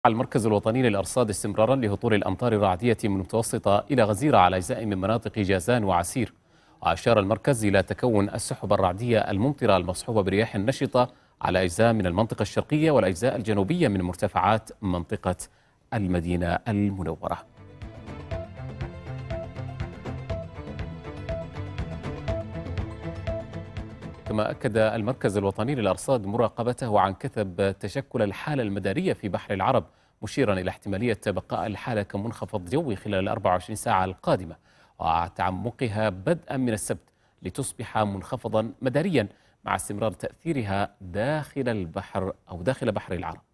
المركز الوطني للأرصاد استمرارا لهطول الأمطار الرعدية من المتوسطة إلى غزيرة على أجزاء من مناطق جازان وعسير. وأشار المركز إلى تكون السحب الرعدية الممطرة المصحوبة برياح نشطة على أجزاء من المنطقة الشرقية والأجزاء الجنوبية من مرتفعات منطقة المدينة المنورة. كما أكد المركز الوطني للأرصاد مراقبته عن كثب تشكل الحالة المدارية في بحر العرب، مشيرا إلى احتمالية بقاء الحالة كمنخفض جوي خلال 24 ساعة القادمة، وتعمقها بدءا من السبت لتصبح منخفضا مداريا مع استمرار تأثيرها داخل البحر أو داخل بحر العرب.